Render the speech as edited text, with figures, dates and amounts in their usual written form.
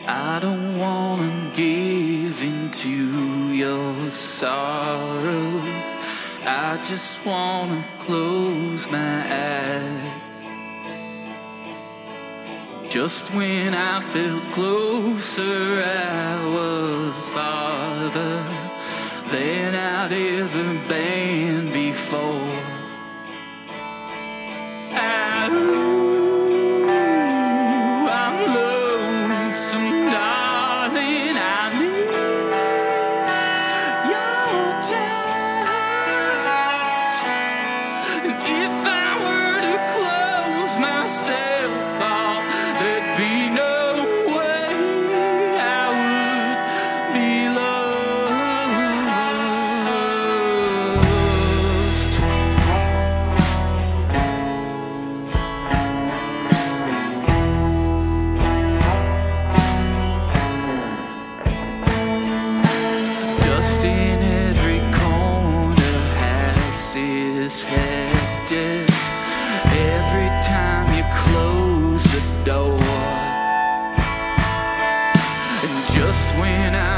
I don't wanna give in to your sorrow. I just wanna close my eyes. Just when I felt closer, I was farther than I'd ever been before. I'm lonesome, darling. I need your touch. And if I were to close myself off, there'd be no way I would be lost. Dust in every corner has its hectic every time you close the door. And just when I